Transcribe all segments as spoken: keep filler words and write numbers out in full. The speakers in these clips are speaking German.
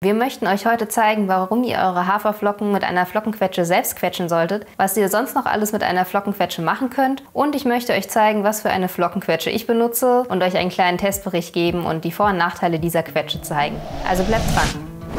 Wir möchten euch heute zeigen, warum ihr eure Haferflocken mit einer Flockenquetsche selbst quetschen solltet, was ihr sonst noch alles mit einer Flockenquetsche machen könnt und ich möchte euch zeigen, was für eine Flockenquetsche ich benutze und euch einen kleinen Testbericht geben und die Vor- und Nachteile dieser Quetsche zeigen. Also bleibt dran!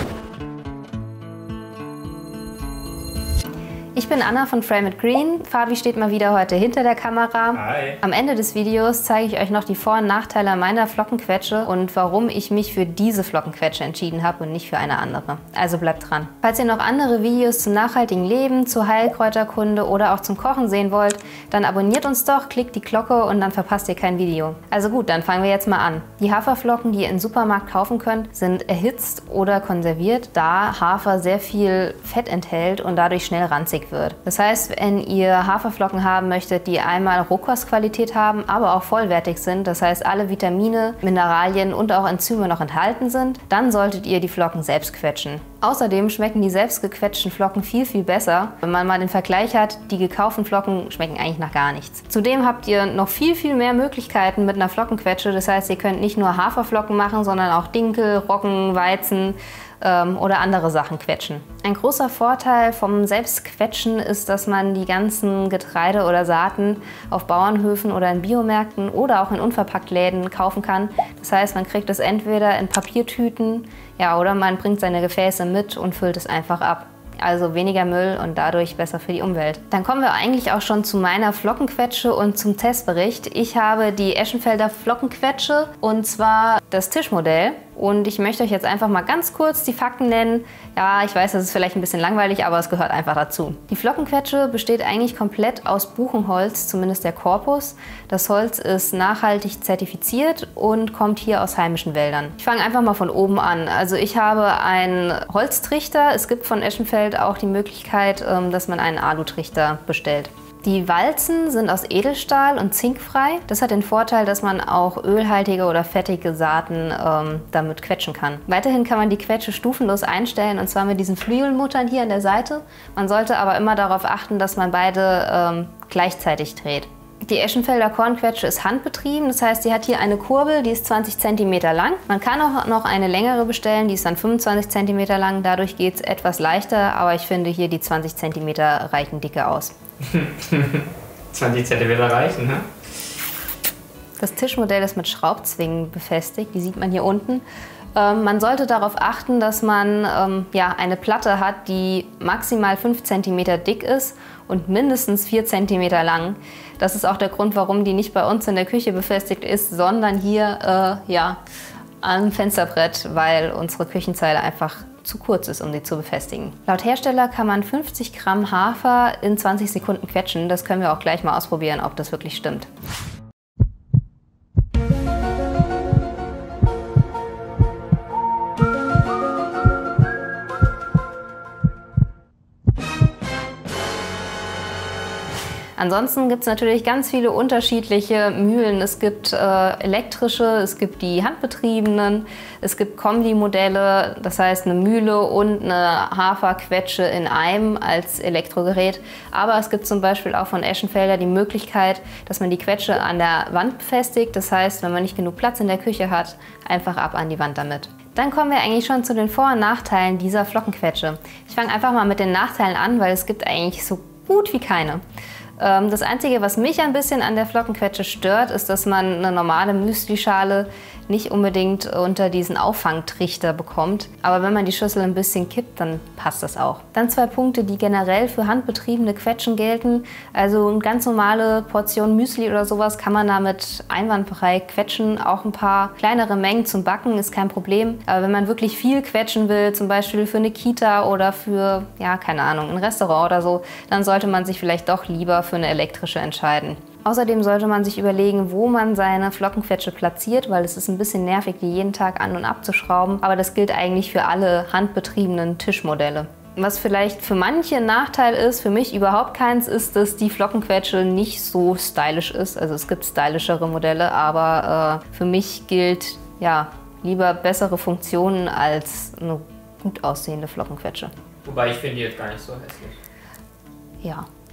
Ich bin Anna von Frame It Green. Fabi steht mal wieder heute hinter der Kamera. Hi. Am Ende des Videos zeige ich euch noch die Vor- und Nachteile meiner Flockenquetsche und warum ich mich für diese Flockenquetsche entschieden habe und nicht für eine andere. Also bleibt dran. Falls ihr noch andere Videos zum nachhaltigen Leben, zur Heilkräuterkunde oder auch zum Kochen sehen wollt, dann abonniert uns doch, klickt die Glocke und dann verpasst ihr kein Video. Also gut, dann fangen wir jetzt mal an. Die Haferflocken, die ihr im Supermarkt kaufen könnt, sind erhitzt oder konserviert, da Hafer sehr viel Fett enthält und dadurch schnell ranzig wird. Das heißt, wenn ihr Haferflocken haben möchtet, die einmal Rohkostqualität haben, aber auch vollwertig sind, das heißt alle Vitamine, Mineralien und auch Enzyme noch enthalten sind, dann solltet ihr die Flocken selbst quetschen. Außerdem schmecken die selbst gequetschten Flocken viel, viel besser. Wenn man mal den Vergleich hat, die gekauften Flocken schmecken eigentlich nach gar nichts. Zudem habt ihr noch viel, viel mehr Möglichkeiten mit einer Flockenquetsche. Das heißt, ihr könnt nicht nur Haferflocken machen, sondern auch Dinkel, Roggen, Weizen ähm, oder andere Sachen quetschen. Ein großer Vorteil vom Selbstquetschen ist, dass man die ganzen Getreide oder Saaten auf Bauernhöfen oder in Biomärkten oder auch in Unverpacktläden kaufen kann. Das heißt, man kriegt es entweder in Papiertüten, ja, oder man bringt seine Gefäße mit und füllt es einfach ab. Also weniger Müll und dadurch besser für die Umwelt. Dann kommen wir eigentlich auch schon zu meiner Flockenquetsche und zum Testbericht. Ich habe die Eschenfelder Flockenquetsche und zwar das Tischmodell. Und ich möchte euch jetzt einfach mal ganz kurz die Fakten nennen. Ja, ich weiß, das ist vielleicht ein bisschen langweilig, aber es gehört einfach dazu. Die Flockenquetsche besteht eigentlich komplett aus Buchenholz, zumindest der Korpus. Das Holz ist nachhaltig zertifiziert und kommt hier aus heimischen Wäldern. Ich fange einfach mal von oben an. Also ich habe einen Holztrichter. Es gibt von Eschenfeld auch die Möglichkeit, dass man einen Alutrichter bestellt. Die Walzen sind aus Edelstahl und zinkfrei. Das hat den Vorteil, dass man auch ölhaltige oder fettige Saaten ähm, damit quetschen kann. Weiterhin kann man die Quetsche stufenlos einstellen und zwar mit diesen Flügelmuttern hier an der Seite. Man sollte aber immer darauf achten, dass man beide ähm, gleichzeitig dreht. Die Eschenfelder Kornquetsche ist handbetrieben, das heißt, sie hat hier eine Kurbel, die ist zwanzig Zentimeter lang. Man kann auch noch eine längere bestellen, die ist dann fünfundzwanzig Zentimeter lang. Dadurch geht es etwas leichter, aber ich finde hier die zwanzig Zentimeter reichen dicke aus. zwanzig Zentimeter reichen, ne? Das Tischmodell ist mit Schraubzwingen befestigt, die sieht man hier unten. Ähm, man sollte darauf achten, dass man ähm, ja, eine Platte hat, die maximal fünf Zentimeter dick ist und mindestens vier Zentimeter lang. Das ist auch der Grund, warum die nicht bei uns in der Küche befestigt ist, sondern hier äh, ja, am Fensterbrett, weil unsere Küchenzeile einfach zu kurz ist, um sie zu befestigen. Laut Hersteller kann man fünfzig Gramm Hafer in zwanzig Sekunden quetschen. Das können wir auch gleich mal ausprobieren, ob das wirklich stimmt. Ansonsten gibt es natürlich ganz viele unterschiedliche Mühlen. Es gibt äh, elektrische, es gibt die handbetriebenen, es gibt Kombi-Modelle, das heißt eine Mühle und eine Haferquetsche in einem als Elektrogerät. Aber es gibt zum Beispiel auch von Eschenfelder die Möglichkeit, dass man die Quetsche an der Wand befestigt. Das heißt, wenn man nicht genug Platz in der Küche hat, einfach ab an die Wand damit. Dann kommen wir eigentlich schon zu den Vor- und Nachteilen dieser Flockenquetsche. Ich fange einfach mal mit den Nachteilen an, weil es gibt eigentlich so gut wie keine. Das Einzige, was mich ein bisschen an der Flockenquetsche stört, ist, dass man eine normale Müslischale nicht unbedingt unter diesen Auffangtrichter bekommt. Aber wenn man die Schüssel ein bisschen kippt, dann passt das auch. Dann zwei Punkte, die generell für handbetriebene Quetschen gelten. Also eine ganz normale Portion Müsli oder sowas kann man damit einwandfrei quetschen. Auch ein paar kleinere Mengen zum Backen ist kein Problem. Aber wenn man wirklich viel quetschen will, zum Beispiel für eine Kita oder für, ja, keine Ahnung, ein Restaurant oder so, dann sollte man sich vielleicht doch lieber für eine elektrische entscheiden. Außerdem sollte man sich überlegen, wo man seine Flockenquetsche platziert, weil es ist ein bisschen nervig, die jeden Tag an- und abzuschrauben. Aber das gilt eigentlich für alle handbetriebenen Tischmodelle. Was vielleicht für manche ein Nachteil ist, für mich überhaupt keins, ist, dass die Flockenquetsche nicht so stylisch ist. Also es gibt stylischere Modelle, aber äh, für mich gilt ja lieber bessere Funktionen als eine gut aussehende Flockenquetsche. Wobei ich finde die jetzt gar nicht so hässlich. Ja.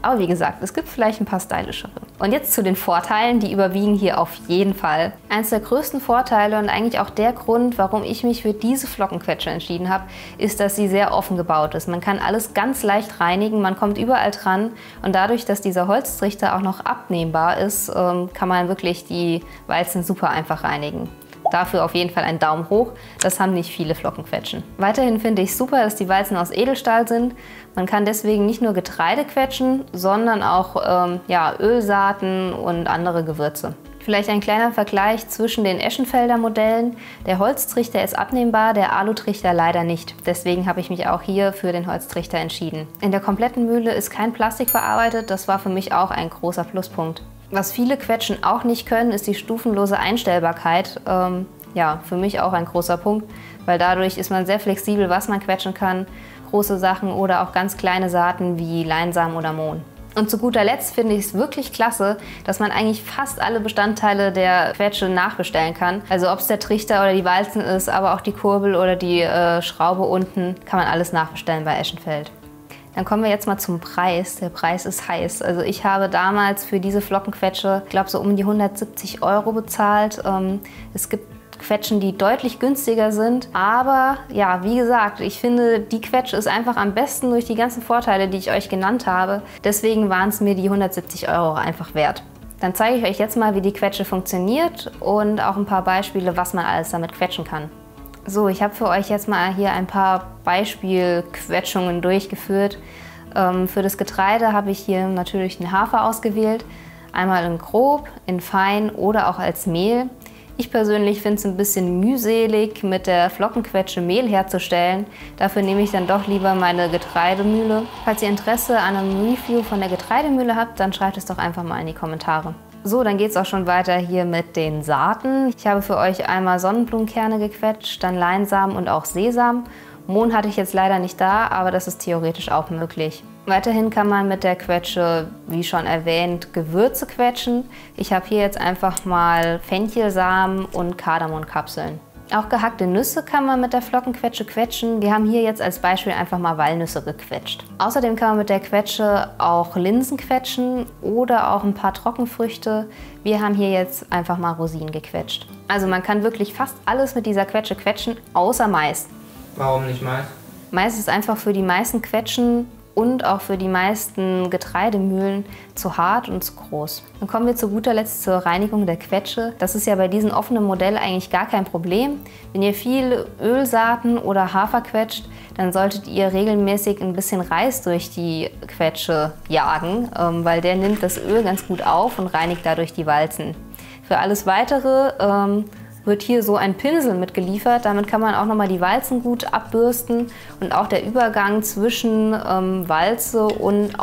Aber wie gesagt, es gibt vielleicht ein paar stylischere. Und jetzt zu den Vorteilen, die überwiegen hier auf jeden Fall. Eines der größten Vorteile und eigentlich auch der Grund, warum ich mich für diese Flockenquetsche entschieden habe, ist, dass sie sehr offen gebaut ist. Man kann alles ganz leicht reinigen, man kommt überall dran und dadurch, dass dieser Holztrichter auch noch abnehmbar ist, kann man wirklich die Walzen super einfach reinigen. Dafür auf jeden Fall ein Daumen hoch, das haben nicht viele Flockenquetschen. Weiterhin finde ich super, dass die Walzen aus Edelstahl sind. Man kann deswegen nicht nur Getreide quetschen, sondern auch ähm, ja, Ölsaaten und andere Gewürze. Vielleicht ein kleiner Vergleich zwischen den Eschenfelder Modellen. Der Holztrichter ist abnehmbar, der Alutrichter leider nicht. Deswegen habe ich mich auch hier für den Holztrichter entschieden. In der kompletten Mühle ist kein Plastik verarbeitet, das war für mich auch ein großer Pluspunkt. Was viele Quetschen auch nicht können, ist die stufenlose Einstellbarkeit. Ähm, ja, für mich auch ein großer Punkt, weil dadurch ist man sehr flexibel, was man quetschen kann. Große Sachen oder auch ganz kleine Saaten wie Leinsamen oder Mohn. Und zu guter Letzt finde ich es wirklich klasse, dass man eigentlich fast alle Bestandteile der Quetsche nachbestellen kann. Also ob es der Trichter oder die Walzen ist, aber auch die Kurbel oder die äh, Schraube unten, kann man alles nachbestellen bei Eschenfeld. Dann kommen wir jetzt mal zum Preis. Der Preis ist heiß. Also ich habe damals für diese Flockenquetsche, ich glaube so um die hundertsiebzig Euro bezahlt. Ähm, es gibt Quetschen, die deutlich günstiger sind. Aber ja, wie gesagt, ich finde, die Quetsche ist einfach am besten durch die ganzen Vorteile, die ich euch genannt habe. Deswegen waren es mir die hundertsiebzig Euro einfach wert. Dann zeige ich euch jetzt mal, wie die Quetsche funktioniert und auch ein paar Beispiele, was man alles damit quetschen kann. So, ich habe für euch jetzt mal hier ein paar Beispielquetschungen durchgeführt. Ähm, für das Getreide habe ich hier natürlich den Hafer ausgewählt. Einmal in grob, in fein oder auch als Mehl. Ich persönlich finde es ein bisschen mühselig, mit der Flockenquetsche Mehl herzustellen. Dafür nehme ich dann doch lieber meine Getreidemühle. Falls ihr Interesse an einem Review von der Getreidemühle habt, dann schreibt es doch einfach mal in die Kommentare. So, dann geht es auch schon weiter hier mit den Saaten. Ich habe für euch einmal Sonnenblumenkerne gequetscht, dann Leinsamen und auch Sesam. Mohn hatte ich jetzt leider nicht da, aber das ist theoretisch auch möglich. Weiterhin kann man mit der Quetsche, wie schon erwähnt, Gewürze quetschen. Ich habe hier jetzt einfach mal Fenchelsamen und Kardamonkapseln. Auch gehackte Nüsse kann man mit der Flockenquetsche quetschen. Wir haben hier jetzt als Beispiel einfach mal Walnüsse gequetscht. Außerdem kann man mit der Quetsche auch Linsen quetschen oder auch ein paar Trockenfrüchte. Wir haben hier jetzt einfach mal Rosinen gequetscht. Also man kann wirklich fast alles mit dieser Quetsche quetschen, außer Mais. Warum nicht Mais? Mais ist einfach für die meisten Quetschen und auch für die meisten Getreidemühlen zu hart und zu groß. Dann kommen wir zu guter Letzt zur Reinigung der Quetsche. Das ist ja bei diesem offenen Modell eigentlich gar kein Problem. Wenn ihr viel Ölsaaten oder Hafer quetscht, dann solltet ihr regelmäßig ein bisschen Reis durch die Quetsche jagen, weil der nimmt das Öl ganz gut auf und reinigt dadurch die Walzen. Für alles Weitere ähm, wird hier so ein Pinsel mitgeliefert. Damit kann man auch nochmal die Walzen gut abbürsten und auch der Übergang zwischen ähm, Walze und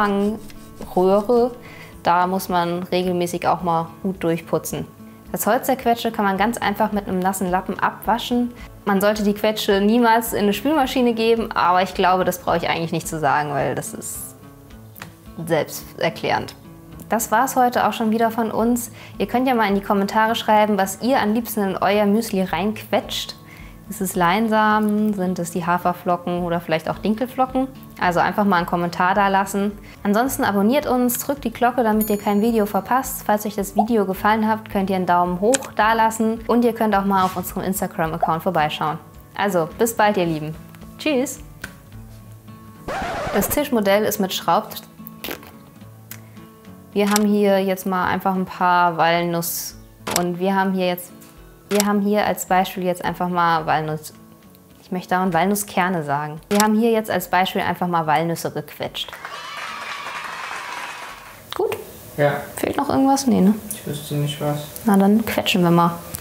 Auffangröhre, da muss man regelmäßig auch mal gut durchputzen. Das Holz der Quetsche kann man ganz einfach mit einem nassen Lappen abwaschen. Man sollte die Quetsche niemals in eine Spülmaschine geben, aber ich glaube, das brauche ich eigentlich nicht zu sagen, weil das ist selbsterklärend. Das war es heute auch schon wieder von uns. Ihr könnt ja mal in die Kommentare schreiben, was ihr am liebsten in euer Müsli reinquetscht. Ist es Leinsamen, sind es die Haferflocken oder vielleicht auch Dinkelflocken? Also einfach mal einen Kommentar da lassen. Ansonsten abonniert uns, drückt die Glocke, damit ihr kein Video verpasst. Falls euch das Video gefallen hat, könnt ihr einen Daumen hoch da lassen und ihr könnt auch mal auf unserem Instagram-Account vorbeischauen. Also bis bald, ihr Lieben. Tschüss! Das Tischmodell ist mit Schraub... Wir haben hier jetzt mal einfach ein paar Walnuss und wir haben hier jetzt, wir haben hier als Beispiel jetzt einfach mal Walnuss, ich möchte daran Walnusskerne sagen. Wir haben hier jetzt als Beispiel einfach mal Walnüsse gequetscht. Gut? Ja. Fehlt noch irgendwas? Nee, ne? Ich wüsste nicht was. Na dann quetschen wir mal.